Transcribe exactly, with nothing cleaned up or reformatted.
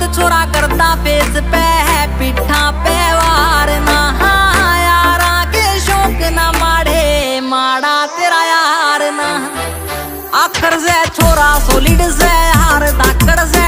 छोरा करता फेस पे है पिठा पे वार ना यारा के शौक ना माड़े माड़ा तेरा यार ना आखर से छोरा सोलिड से हार धाकड़ से